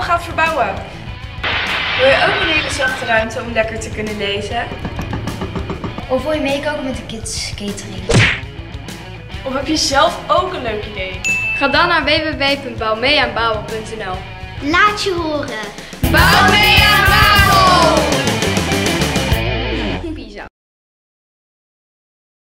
gaat verbouwen? Wil je ook een hele zachte ruimte om lekker te kunnen lezen? Of wil je meekoken met de kids catering? Of heb je zelf ook een leuk idee? Ga dan naar www.bouwmeeaanbouwen.nl. Laat je horen! Bouw